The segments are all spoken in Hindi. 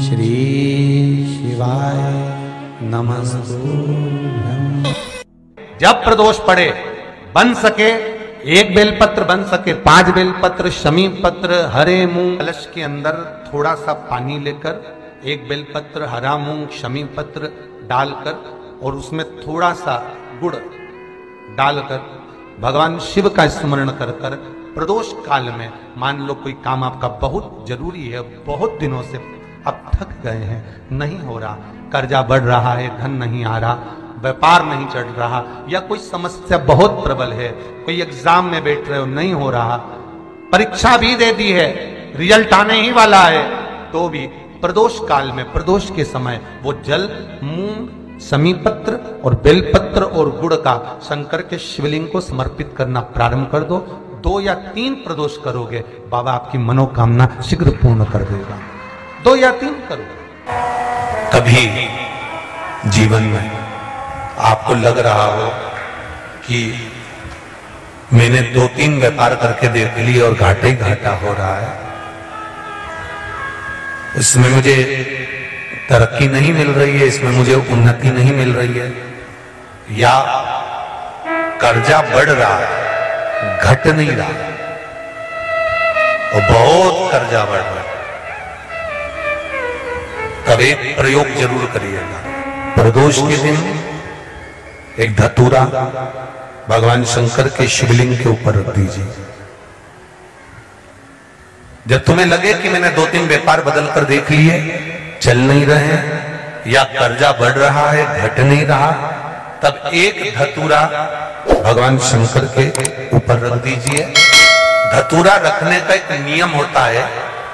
श्री शिवाय नमस्तुभ्यं। जब प्रदोष पड़े, बन सके 1 बेलपत्र, बन सके 5 बेलपत्र, शमी पत्र, हरे मूंग, कलश के अंदर थोड़ा सा पानी लेकर 1 बेलपत्र, हरा मूंग, शमी पत्र डालकर और उसमें थोड़ा सा गुड़ डालकर भगवान शिव का स्मरण कर कर प्रदोष काल में, मान लो कोई काम आपका बहुत जरूरी है, बहुत दिनों से अब थक गए हैं, नहीं हो रहा, कर्जा बढ़ रहा है, धन नहीं आ रहा, व्यापार नहीं चढ़ रहा, या कोई समस्या बहुत प्रबल है, कोई एग्जाम में बैठ रहे हो नहीं हो रहा, परीक्षा भी दे दी है, रिजल्ट आने ही वाला है, तो भी प्रदोष काल में, प्रदोष के समय वो जल, मूंग, शमी पत्र और बेलपत्र और गुड़ का शंकर के शिवलिंग को समर्पित करना प्रारंभ कर दो। 2 या 3 प्रदोष करोगे, बाबा आपकी मनोकामना शीघ्र पूर्ण कर देगा। 2 या 3 करो। कभी जीवन में आपको लग रहा हो कि मैंने 2-3 व्यापार करके देख लिए और घाटा ही घाटा हो रहा है, इसमें मुझे तरक्की नहीं मिल रही है, इसमें मुझे उन्नति नहीं मिल रही है, या कर्जा बढ़ रहा है, घट नहीं रहा और बहुत कर्जा बढ़ रहा है, तब एक प्रयोग जरूर करिएगा। प्रदोष के दिन एक धतूरा भगवान शंकर के शिवलिंग के ऊपर रख दीजिए। जब तुम्हें लगे कि मैंने 2-3 व्यापार बदल कर देख लिए, चल नहीं रहे, या कर्जा बढ़ रहा है, घट नहीं रहा, तब एक धतूरा भगवान शंकर के ऊपर रख दीजिए। धतूरा रखने का एक नियम होता है।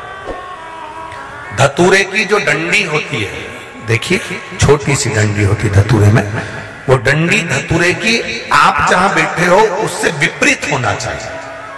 धतूरे की जो डंडी होती है, देखिए छोटी सी डंडी होती है धतूरे में, वो डंडी धतूरे की आप जहां बैठे हो उससे विपरीत होना चाहिए।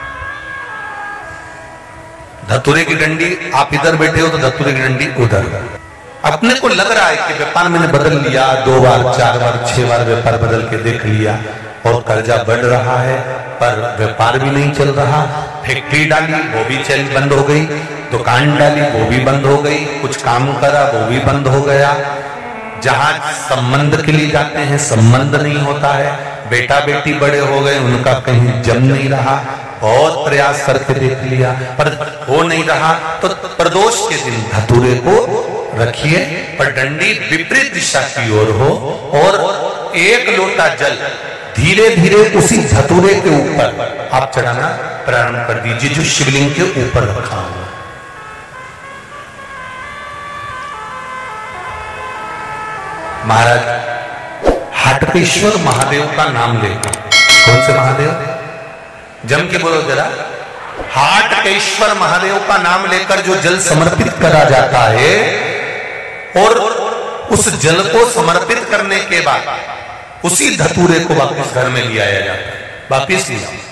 धतूरे की डंडी आप इधर बैठे हो तो धतूरे की डंडी उधर। अपने को लग रहा है कि व्यापार मैंने बदल लिया, 2 बार 4 बार 6 बार व्यापार बदल के देख लिया और कर्जा बढ़ रहा है, पर व्यापार भी नहीं चल रहा। फैक्ट्री डाली वो भी चल बंद हो गई, दुकान डाली वो भी बंद हो गई, कुछ काम करा वो भी बंद हो गया, जहां संबंध के लिए जाते हैं संबंध नहीं होता है, बेटा बेटी बड़े हो गए उनका कहीं जम नहीं रहा, बहुत प्रयास करके देख लिया पर हो नहीं रहा। तो प्रदोष के दिन धतूरे को रखिए, पर डंडी विपरीत दिशा की ओर हो और 1 लोटा जल धीरे धीरे उसी धतूरे के ऊपर आप चढ़ाना प्रारंभ कर दीजिए जो शिवलिंग के ऊपर रखा हुआ। महाराज हाटकेश्वर महादेव का नाम लेकर, कौन से महादेव, जम के बोलो जरा, हाटकेश्वर महादेव का नाम लेकर जो जल समर्पित करा जाता है और उस जल को समर्पित करने के बाद उसी धतूरे को वापस घर में ले आया जाता है, वापिस ले आओ।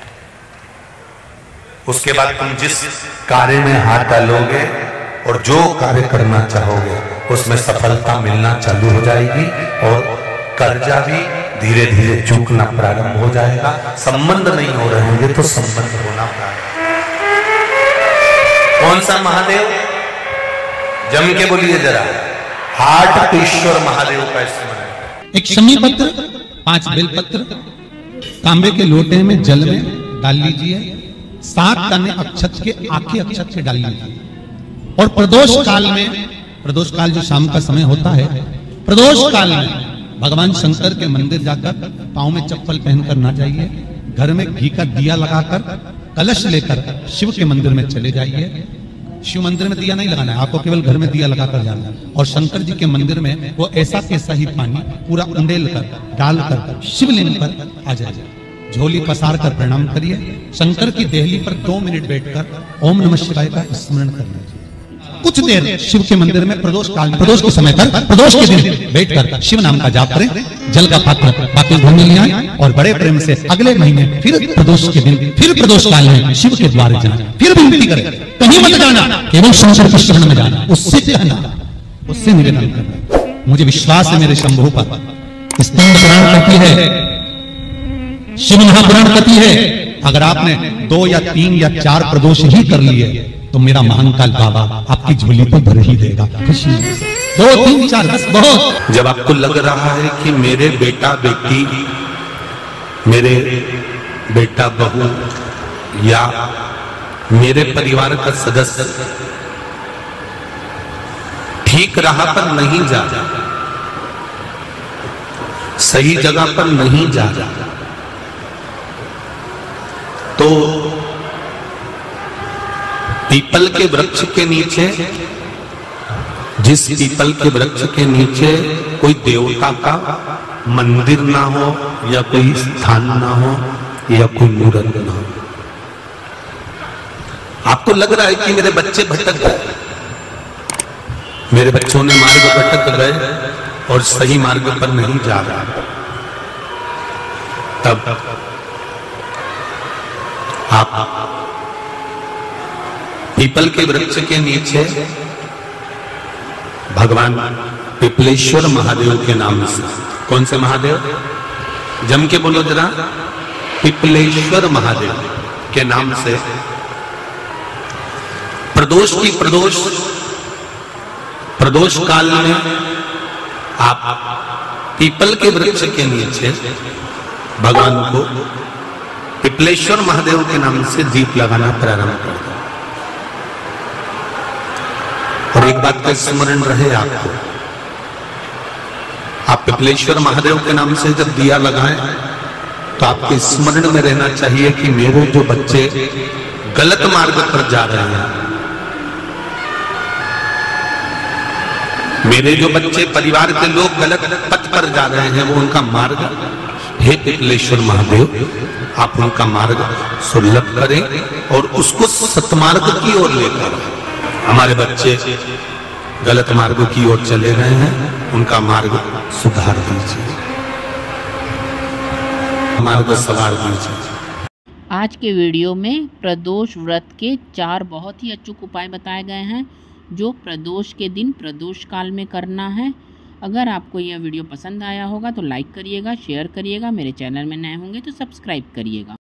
उसके बाद तुम जिस कार्य में हाथ डालोगे और जो कार्य करना चाहोगे उसमें सफलता मिलना चालू हो जाएगी और कर्जा भी धीरे धीरे चूकना प्रारंभ हो जाएगा। संबंध नहीं हो रहे होंगे तो संबंध होना प्रारंभ। कौन सा महादेव, जम के बोलिए जरा, हाटकेश्वर महादेव का स्मरण। एक शमी पत्र, 5 बेलपत्र तांबे के लोटे में जल में डाल लीजिए, 7 दाने अक्षत के, आखे अक्षत से डाल लीजिए और प्रदोष काल में, प्रदोष काल जो शाम का समय होता है, प्रदोष काल में भगवान शंकर के मंदिर जाकर पांव में चप्पल पहनकर ना जाइए, घर में घी का दिया लगाकर कलश लेकर शिव के मंदिर में चले जाइए। शिव मंदिर में दिया नहीं लगाना है आपको, केवल घर में दिया लगाकर जाना है और शंकर जी के मंदिर में वो ऐसा कैसा ही पानी पूरा उंडेल कर डालकर शिवलिंग पर आ जाए। झोली पसार कर प्रणाम करिए, शंकर की देहली पर 2 मिनट बैठकर ओम नमः शिवाय का स्मरण कर लीजिए। कुछ देर शिव के मंदिर में प्रदोष काल में, प्रदोष के समय तक, प्रदोष के दिन बैठकर शिव नाम का जाप करें, जल का पात्र बाकी घर में ले आए और बड़े प्रेम से अगले महीने फिर प्रदोष के दिन, फिर प्रदोष काल में शिव के द्वार जाना, फिर विनती करें, कहीं मत जाना, केवल शंकर के शरण में जाना, उससे कहना, उससे निवेदन करना। मुझे विश्वास है मेरे शंभू पर, स्कंद पुराण कहती है, शिव महापुराण कहती है, अगर आपने 2 या 3 या 4 प्रदोष ही कर लिए तो मेरा महाकाल बाबा आपकी झोली पर भर ही देगा। खुशी 2 3 4 10 बहुत। जब आपको लग रहा है कि मेरे बेटा बेटी, मेरे बेटा बहू या मेरे परिवार का सदस्य ठीक राह पर नहीं जा रहा, सही जगह पर नहीं जा रहा, तो पीपल के वृक्ष के नीचे, जिस पीपल के वृक्ष के नीचे कोई देवता का मंदिर ना हो या कोई स्थान ना हो या कोई मूर्त ना हो, आपको लग रहा है कि मेरे बच्चे भटक गए, मेरे बच्चों ने मार्ग भटक गए और सही मार्ग पर नहीं जा रहा, तब आप पीपल के वृक्ष के नीचे भगवान पिपलेश्वर महादेव के नाम से, कौन से महादेव, जम के बोलो जरा, पिपलेश्वर महादेव के नाम से प्रदोष काल में आप पीपल के वृक्ष के नीचे भगवान को पिपलेश्वर महादेव के नाम से दीप लगाना प्रारंभ कर दो। और एक बात का स्मरण रहे आपको, आप पिपलेश्वर महादेव के नाम से जब दिया लगाएं तो आपके स्मरण में रहना चाहिए कि मेरे जो बच्चे गलत मार्ग पर जा रहे हैं, मेरे जो बच्चे परिवार के लोग गलत पथ पर जा रहे हैं, वो उनका मार्ग, हे पिपलेश्वर महादेव आप उनका मार्ग सुलभ करें और उसको सतमार्ग की ओर लेकर, हमारे बच्चे गलत मार्ग की ओर चले गए हैं, उनका मार्ग सुधार दीजिए, मार्ग सवार दीजिए। आज के वीडियो में प्रदोष व्रत के 4 बहुत ही अचूक उपाय बताए गए हैं जो प्रदोष के दिन प्रदोष काल में करना है। अगर आपको यह वीडियो पसंद आया होगा तो लाइक करिएगा, शेयर करिएगा, मेरे चैनल में नए होंगे तो सब्सक्राइब करिएगा।